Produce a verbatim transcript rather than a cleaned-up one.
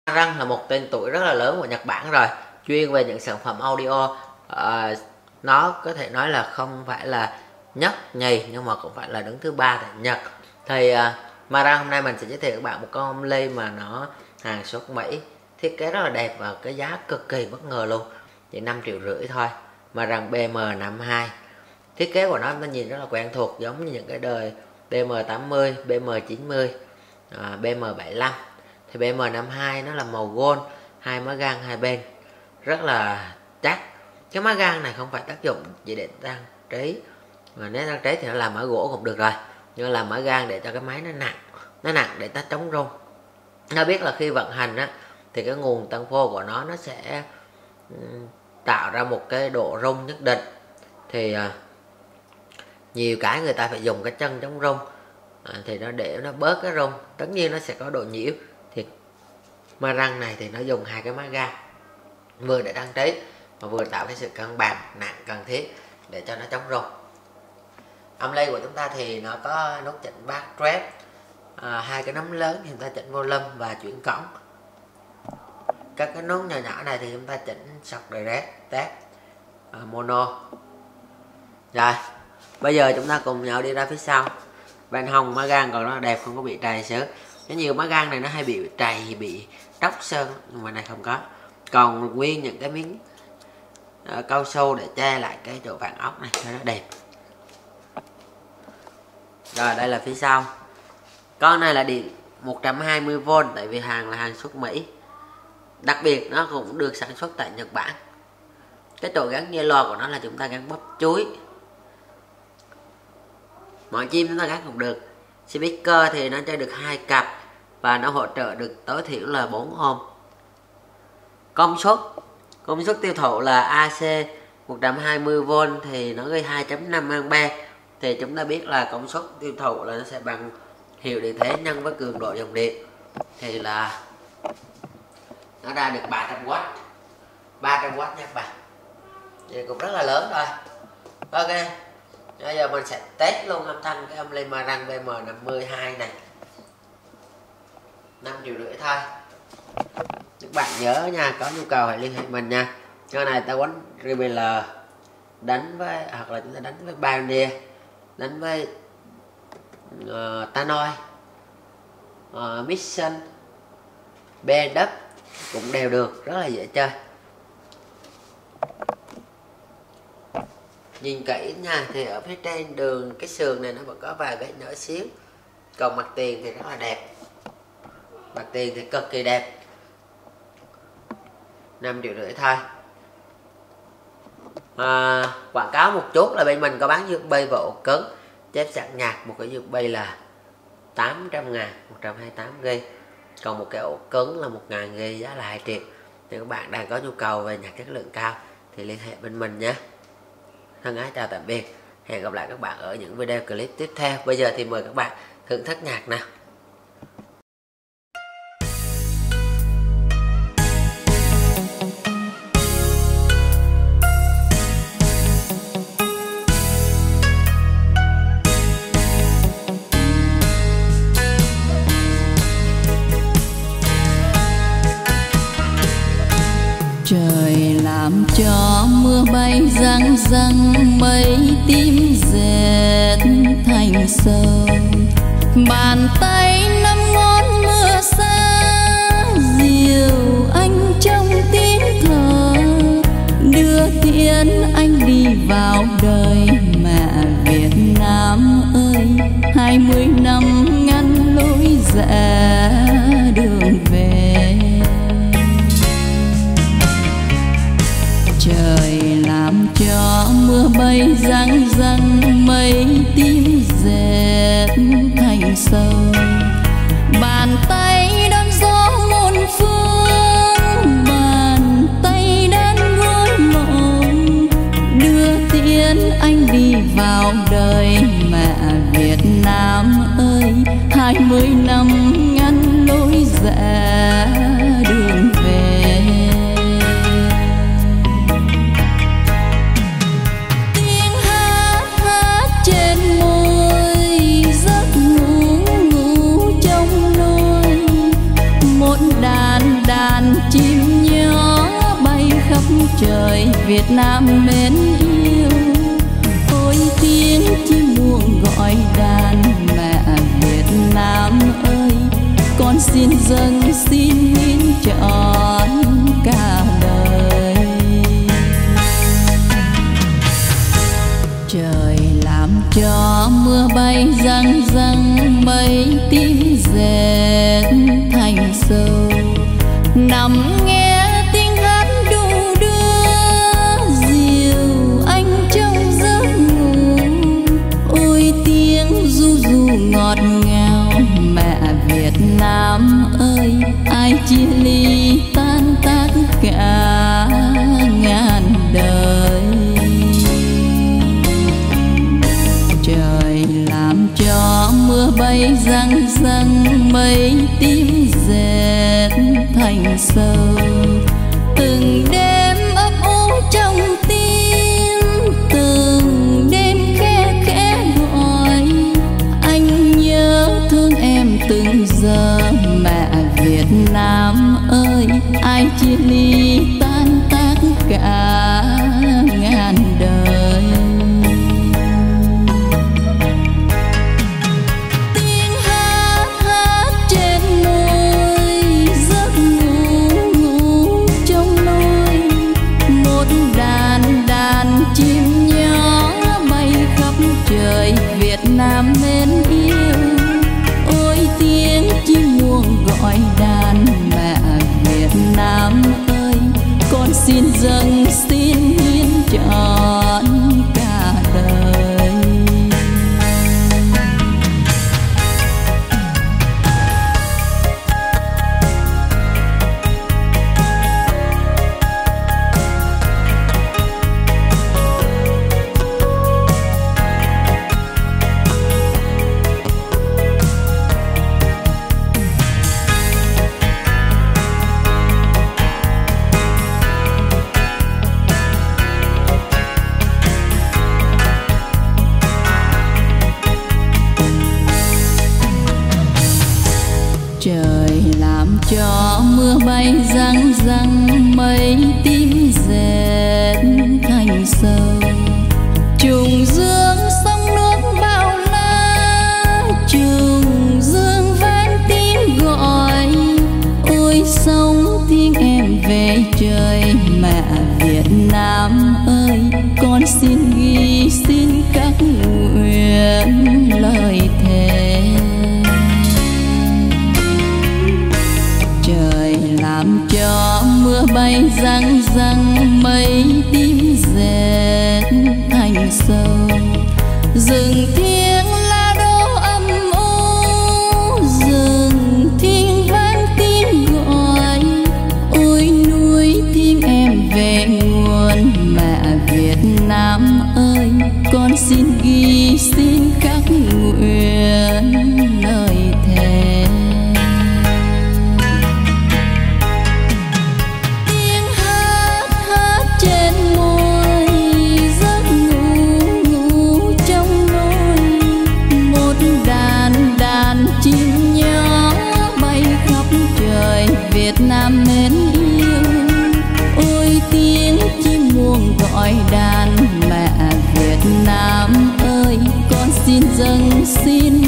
Marang là một tên tuổi rất là lớn của Nhật Bản rồi, chuyên về những sản phẩm audio. À, nó có thể nói là không phải là nhất nhì nhưng mà cũng phải là đứng thứ ba tại Nhật. Thì uh, Marang hôm nay mình sẽ giới thiệu các bạn một con âm ly mà nó hàng xuất Mỹ, thiết kế rất là đẹp và cái giá cực kỳ bất ngờ luôn, chỉ năm triệu rưỡi thôi. Marang B M năm hai, thiết kế của nó nó nhìn rất là quen thuộc, giống như những cái đời B M tám mươi, B M chín mươi, à, B M bảy lăm. Thì B M năm hai nó là màu gold, hai má gang hai bên rất là chắc. Cái má gang này không phải tác dụng chỉ để trang trí, mà nếu trang trí thì nó làm ở gỗ cũng được rồi, nhưng là má gang để cho cái máy nó nặng, nó nặng để ta chống rung. Nó biết là khi vận hành á thì cái nguồn tăng phô của nó nó sẽ tạo ra một cái độ rung nhất định. Thì uh, nhiều cái người ta phải dùng cái chân chống rung, à, thì nó để nó bớt cái rung, tất nhiên nó sẽ có độ nhiễu. Thì Marang này thì nó dùng hai cái má ga vừa để trang trí và vừa tạo cái sự cân bằng nặng cần thiết để cho nó chống rung. Âm ly của chúng ta thì nó có nút chỉnh bass trap, à, hai cái nấm lớn thì chúng ta chỉnh volume và chuyển cổng. Các cái nút nhỏ nhỏ này thì chúng ta chỉnh sọc direct, test, à, mono. Rồi bây giờ chúng ta cùng nhau đi ra phía sau. Bên hông má gang còn rất là đẹp, không có bị trầy xước. Cái nhiều má gang này nó hay bị trầy, bị tróc sơn, nhưng mà này không có. Còn nguyên những cái miếng uh, cao su để che lại cái chỗ vàng ốc này cho nó đẹp. Rồi đây là phía sau. Con này là điện một trăm hai mươi vôn, tại vì hàng là hàng xuất Mỹ. Đặc biệt nó cũng được sản xuất tại Nhật Bản. Cái chỗ gắn dây loa của nó là chúng ta gắn bóp chuối, mọi chim chúng ta gắn cũng được. Speaker thì nó chơi được hai cặp và nó hỗ trợ được tối thiểu là bốn ohm. Công suất công suất tiêu thụ là A C một trăm hai mươi vôn thì nó gây hai phẩy năm ampere. Thì chúng ta biết là công suất tiêu thụ là nó sẽ bằng hiệu điện thế nhân với cường độ dòng điện, thì là nó ra được ba trăm oát, ba trăm oát nha các bạn. Thì cũng rất là lớn rồi. Ok, bây giờ mình sẽ test luôn âm thanh cái âm ly Marang B M năm hai này. Năm triệu rưỡi thôi. Các bạn nhớ nha, có nhu cầu hãy liên hệ mình nha. Cái này ta quánh Rebel đánh với, hoặc là chúng ta đánh với Pioneer, đánh với uh, Tannoy, uh, Mission, B W cũng đều được, rất là dễ chơi. Nhìn kỹ nha, thì ở phía trên đường cái sườn này nó vẫn có vài vết nhỏ xíu. Còn mặt tiền thì rất là đẹp, mặt tiền thì cực kỳ đẹp. Năm triệu rưỡi thôi. À, quảng cáo một chút là bên mình có bán u ét bê và ổ cứng chép sẵn nhạc. Một cái u ét bê là tám trăm ngàn, một trăm hai mươi tám gi ga bai. Còn một cái ổ cứng là một nghìn gi ga bai, giá là hai triệu. Nếu các bạn đang có nhu cầu về nhạc chất lượng cao thì liên hệ bên mình nhé. Thân ái chào tạm biệt, hẹn gặp lại các bạn ở những video clip tiếp theo. Bây giờ thì mời các bạn thưởng thức nhạc nào. Trời làm cho mưa bay răng răng, mây tím dệt thành sầu. Bàn tay năm ngón mưa xa, dìu anh trong tiếng thở, đưa tiễn anh đi vào đời mẹ Việt Nam ơi. Hai mươi năm ngăn lối rẽ đường về. Trời làm cho mưa bay răng răng, mây tím dệt thành sầu. Bàn tay đón gió muôn phương, bàn tay đan gối mộng, đưa tiễn anh đi vào đời mẹ Việt Nam ơi. Hai mươi năm ngăn lối rẽ đường về. Trên môi giấc ngủ ngủ trời Việt Nam mến yêu. Ôi tiếng chim muông gọi đàn mẹ Việt Nam ơi, con xin dâng xin hiến trọn cả đời. Trời làm cho mưa bay răng răng, mây tím dệt thành sâu. Nằm nghe tiếng hát đu đưa, dìu anh trong giấc ngủ. Ôi tiếng ru ru ngọt ngào mẹ Việt Nam ơi, ai chia ly tan tác cả ngàn đời. Trời làm cho mưa bay răng răng, mây tím dệt thành sâu. Từng đêm ấp ủ trong tim, từng đêm khẽ khẽ gọi. Anh nhớ thương em từng giờ mẹ Việt Nam ơi, ai chia ly tan tác cả ngàn đời. Tiếng hát hát trên môi, giấc ngủ ngủ trong nôi. Một đàn đàn chim nhỏ bay khắp trời Việt Nam mến yêu. Ôi tiếng chim muông gọi đàn mẹ Việt Nam ơi, con xin dâng xin hiến trọn cả đời. Trời làm cho mưa bay răng răng, mây tím dệt thành sâu. Trùng dương sông nước bao la, trùng dương vang tiếng gọi. Ôi sông tiếng em về trời mẹ Việt Nam ơi, con xin ghi xin các nguyện lời thề. Trời làm cho mưa bay răng răng, mây tím dệt thành sâu. Rừng thiêng lá đô âm u, rừng thiêng vang tiếng gọi. Ôi núi thiêng em về nguồn mẹ Việt Nam ơi, con xin ghi xin các nguyện lời thề. Chim nhỏ bay khắp trời Việt Nam mến yêu. Ôi tiếng chim muông gọi đàn mẹ Việt Nam ơi, con xin dâng xin